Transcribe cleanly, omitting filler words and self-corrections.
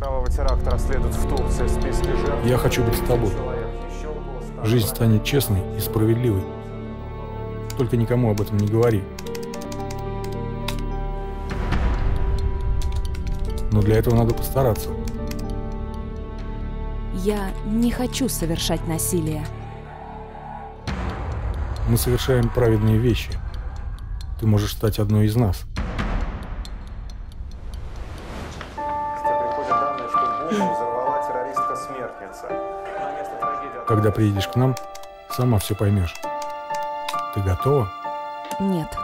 кровавый теракт расследуют в Турции в списке жертв. Я хочу быть с тобой. Жизнь станет честной и справедливой. Только никому об этом не говори. Но для этого надо постараться. Я не хочу совершать насилие. Мы совершаем праведные вещи. Ты можешь стать одной из нас. Приходят данные, что бомбу взорвала террористка-смертница. На место трагедии... Когда приедешь к нам, сама все поймешь. Ты готова? Нет.